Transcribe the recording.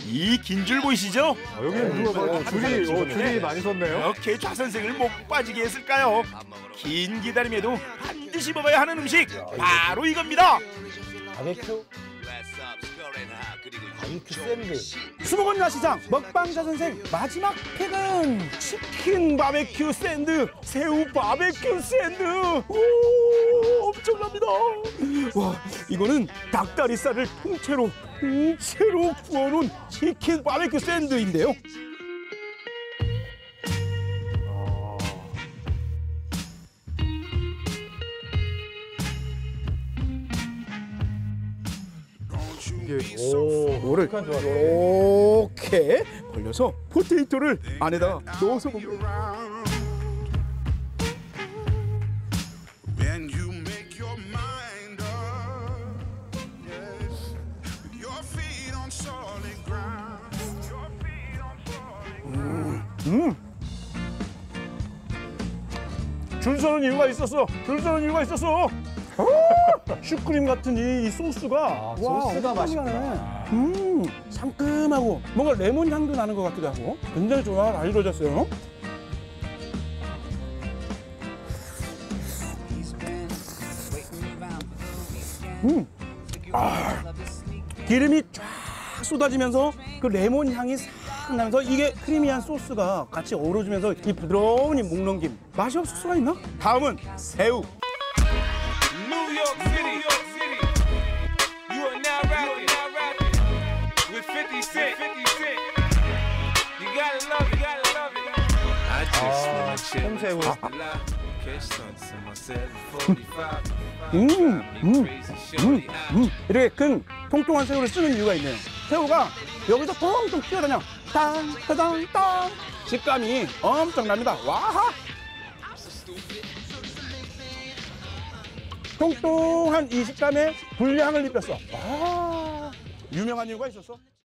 이 긴 줄 보이시죠? 여기 누가 줄이 많이 섰네요. 이렇게 좌선생을 목 빠지게 했을까요? 긴 기다림에도 반드시 먹어야 하는 음식 바로 이겁니다. 바베큐 샌드. 수목원 야시장 먹방자 선생 마지막 팩은 치킨 바베큐 샌드, 새우 바베큐 샌드. 오, 엄청납니다. 와, 이거는 닭다리살을 통째로 구워놓은 치킨 바베큐 샌드인데요. 이거를 이렇게 벌려서 포테이토를 안에다 넣어서 먹습니다. 줄 서는 이유가 있었어. 슈크림 같은 이 소스가 소스가 맛있구나. 상큼하고 뭔가 레몬 향도 나는 것 같기도 하고 굉장히 잘 이루어졌어요. 기름이 쫙 쏟아지면서 그 레몬 향이 싹 나면서 이게 크리미한 소스가 같이 어우러지면서 이 부드러운 이 목넘김 맛이 없을 수가 있나? 다음은 새우. New York City, you are now rapping with 50 Cent. You gotta love it, I just wanna chill with the life. Catch stunts in my 745. 이렇게 큰 통통한 새우를 쓰는 이유가 있네요. 새우가 여기서 통통 튀어나냐 땅 식감이 엄청납니다. 와하! 통통한 이 식감에 불향을 입혔어. 와, 유명한 이유가 있었어.